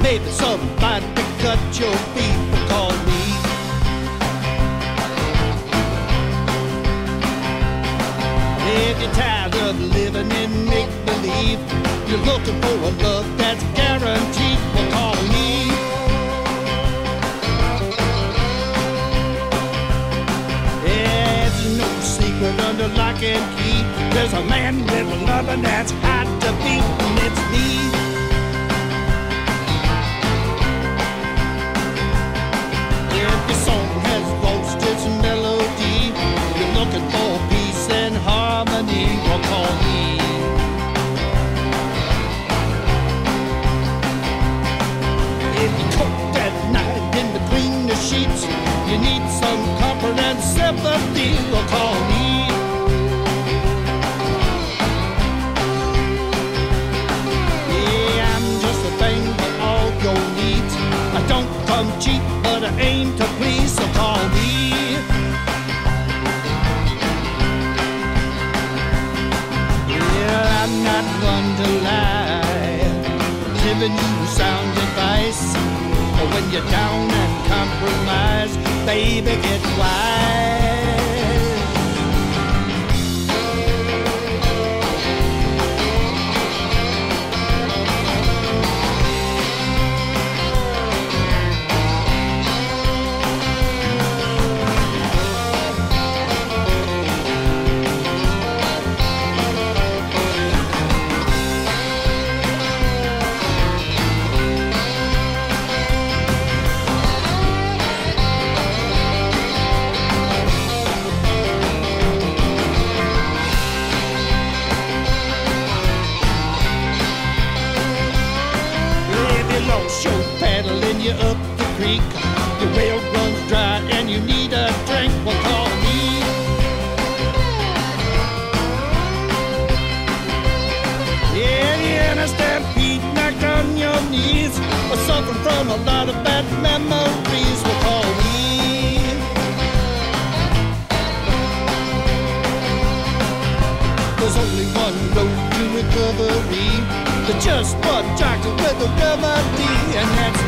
Maybe somebody cut your feet, but call me. If you're tired of living in make-believe, you're looking for a love that's guaranteed, well, call me. There's no secret under lock and key. There's a man with a loving that's hard to beat, and it's me. If your song has lost its melody, you're looking for peace and harmony, well, call me. If you're cold at night in between the sheets, you need some comfort and sympathy, well, call me. Yeah, I'm just a thing for all your needs. I don't come cheap, but I aim to please, so call me. Yeah, I'm not one to lie, giving you sound advice. When you're down and compromised, baby, get wise. Lost your paddle and you're up the creek, your well runs dry and you need a drink, well, call me. Yeah, you're in a stampede, knocked on your knees, or suffering from a lot of bad memories, well, call me. There's only one road to recovery, the just one doctor with a remedy, and that's